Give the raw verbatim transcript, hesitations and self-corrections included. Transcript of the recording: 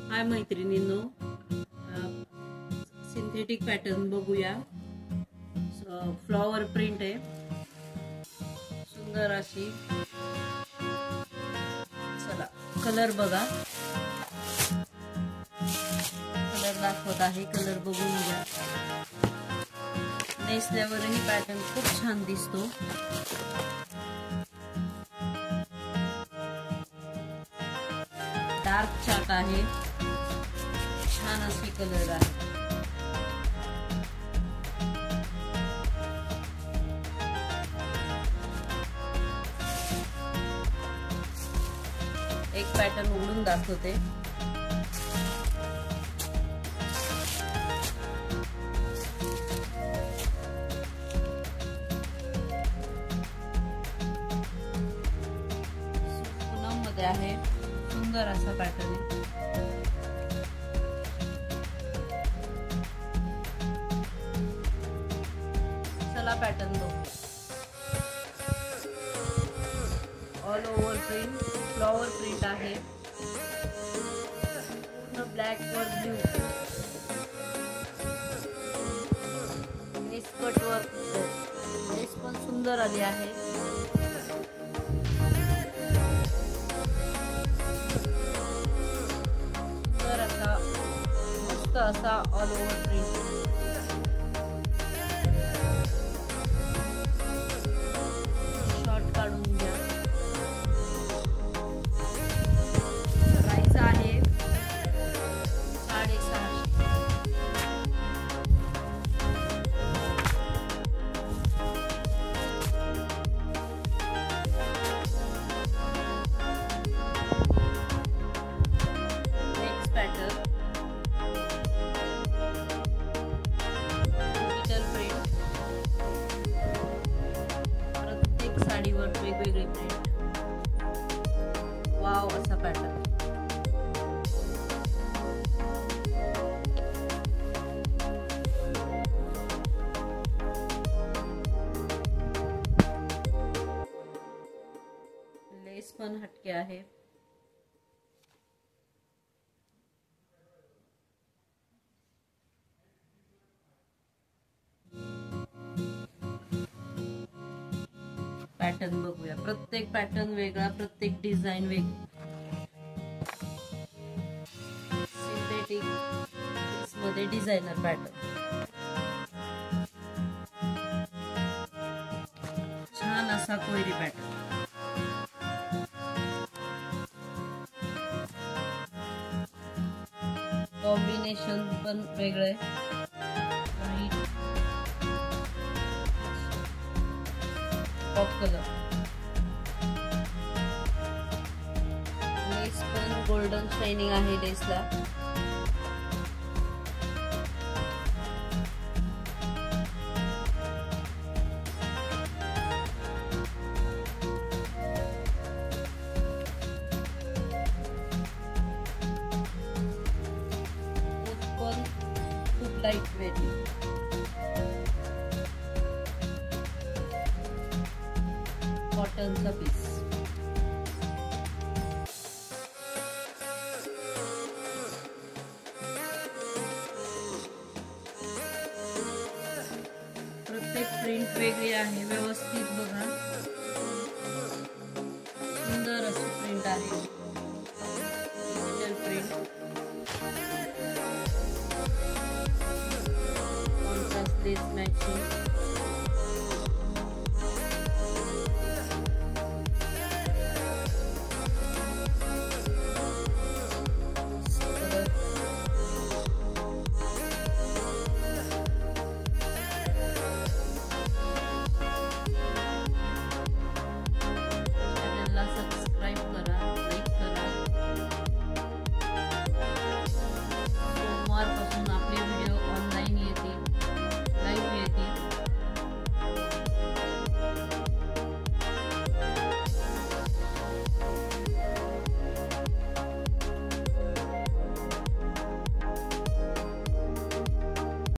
हाय मैत्रिणींनो, synthetic pattern बघूया. Flower print आहे, सुंदर अशी. चला कलर बघा, कलर दाखवत आहे. कलर बघून घ्या. नेसल्यावरही पॅटर्न खूप छान दिसतो. डार्क चाक आहे, छान अशी कलर आहे. एक पॅटर्न उघडून दाखवते. पूनम मध्ये आहे, सुंदर असा पॅटर्न आहे. चला पॅटर्न बघू. All over print, flower print आहे. पूर्ण ब्लॅक वर ब्ल्यू, नेसकट वर नेस पण सुंदर आली आहे. सुंदर असा मस्त असा ऑल ओव्हर प्रिंट. शॉर्ट काढून घ्या. प्राइस आहे साडेसहाशे. Next pattern digital print. प्रत्येक साडीवर वेगवेगळी प्रिंट. वाव असा पॅटर्न. लेस पण हटके आहे. पॅटर्न बघूया. प्रत्येक पॅटर्न वेगळा, प्रत्येक डिझाईन वेगळी. सिंथेटिक मध्ये डिझायनर पॅटर्न. छान असा कोयरी पॅटर्न. कॉम्बिनेशन पण वेगळं आहे. Pop colour. लेस पण गोल्डन शायनिंग आहे लेसला. पण खूप लाईट वेट. कॉटनचा पीस. प्रत्येक प्रिंट वेगळी आहे. व्यवस्थित बघा, सुंदर अशी प्रिंट आहे. Digital print. Contrast lace matching.